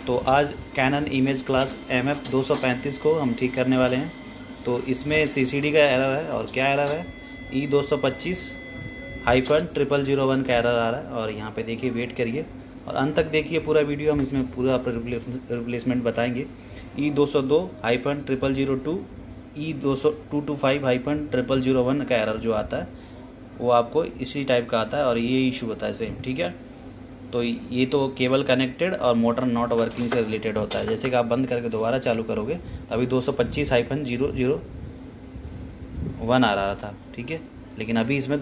तो आज cannon image class MF 235 को हम ठीक करने वाले हैं। तो इसमें CCD का एरर है, और क्या एरर है, E225-0001 का एरर आ रहा है। और यहाँ पे देखिए, वेट करिए और अंत तक देखिए पूरा वीडियो, हम इसमें पूरा आपको रिप्लेसमेंट बताएंगे। E202-0002 E225-0001 का एरर जो आता है वो आपको इसी टाइप का आता है, और ये इशू होता है सेम, ठीक है। तो ये तो केबल कनेक्टेड और मोटर नॉट वर्किंग से रिलेटेड होता है। जैसे कि आप बंद करके दोबारा चालू करोगे तो अभी 225-001 आ रहा था, ठीक है, लेकिन अभी इसमें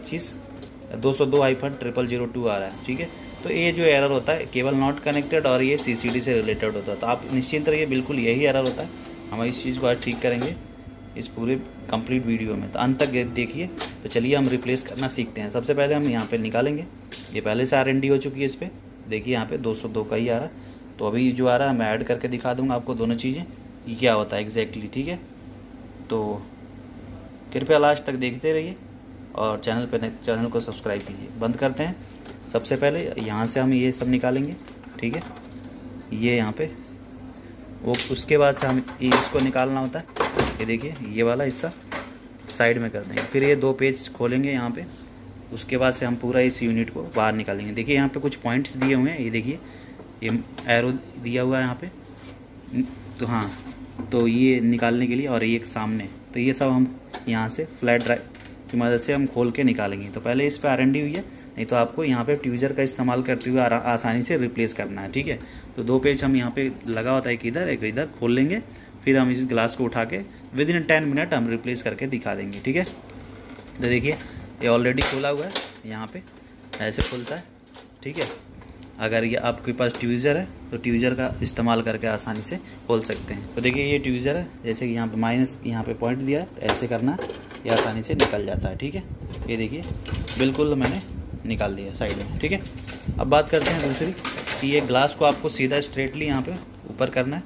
202-0002 आ रहा है, ठीक है। तो ये जो एरर होता है केबल नॉट कनेक्टेड और ये CCD से रिलेटेड होता है। तो आप निश्चिंत रहिए, बिल्कुल यही एरर होता है। हम इस चीज़ को आज ठीक करेंगे इस पूरे कंप्लीट वीडियो में, तो अंत तक देखिए। तो चलिए हम रिप्लेस करना सीखते हैं। सबसे पहले हम यहाँ पे निकालेंगे, ये पहले से RND हो चुकी है इस पर, देखिए यहाँ पे 202 का ही आ रहा है। तो अभी जो आ रहा है मैं ऐड करके दिखा दूँगा आपको दोनों चीज़ें, ये क्या होता है एग्जैक्टली, ठीक है। तो कृपया लास्ट तक देखते रहिए और चैनल को सब्सक्राइब कीजिए। बंद करते हैं। सबसे पहले यहाँ से हम ये सब निकालेंगे, ठीक है, ये यहाँ पे वो, उसके बाद से हम इसको निकालना होता है। ये देखिए, ये वाला हिस्सा साइड में कर देंगे, फिर ये 2 पेज खोलेंगे यहाँ पे, उसके बाद से हम पूरा इस यूनिट को बाहर निकालेंगे। देखिए यहाँ पे कुछ पॉइंट्स दिए हुए हैं, ये देखिए, ये एरो दिया हुआ है यहाँ पे। तो हाँ, तो ये निकालने के लिए, और ये सामने, तो ये सब हम यहाँ से फ्लैट ड्राइव की मदद से हम खोल के निकालेंगे। तो पहले इस पर RND हुई है, नहीं तो आपको यहाँ पे ट्यूजर का इस्तेमाल करते हुए आसानी से रिप्लेस करना है, ठीक है। तो 2 पेज हम यहाँ पे लगा होता है, एक इधर खोल लेंगे, फिर हम इस ग्लास को उठा के विदिन 10 मिनट हम रिप्लेस करके दिखा देंगे, ठीक है। तो देखिए ये ऑलरेडी खोला हुआ है, यहाँ पे ऐसे खुलता है, ठीक है। अगर ये आपके पास ट्यूजर है तो ट्यूजर का इस्तेमाल करके आसानी से खोल सकते हैं। तो देखिए ये ट्यूजर है, जैसे कि यहाँ पे माइनस यहाँ पे पॉइंट दिया है, ऐसे करना है, ये आसानी से निकल जाता है, ठीक है। ये देखिए बिल्कुल मैंने निकाल दिया साइड में, ठीक है। अब बात करते हैं दूसरी, कि ये ग्लास को आपको सीधा स्ट्रेटली यहाँ पे ऊपर करना है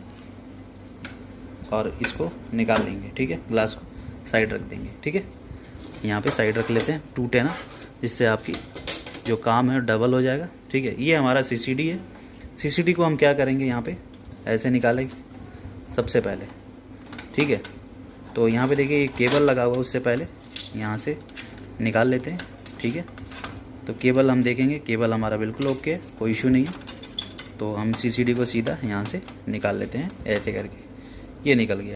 और इसको निकाल लेंगे, ठीक है। ग्लास को साइड रख देंगे, ठीक है, यहाँ पे साइड रख लेते हैं, टूटे ना, जिससे आपकी जो काम है डबल हो जाएगा, ठीक है। ये हमारा CCD है। CCD को हम क्या करेंगे, यहाँ पे ऐसे निकालेंगे सबसे पहले, ठीक है। तो यहाँ पे देखिए ये केबल लगा हुआ है, उससे पहले यहाँ से निकाल लेते हैं, ठीक है। तो केबल हम देखेंगे, केबल हमारा बिल्कुल ओके है, कोई इशू नहीं है। तो हम CCD को सीधा यहाँ से निकाल लेते हैं ऐसे करके, ये निकल गया।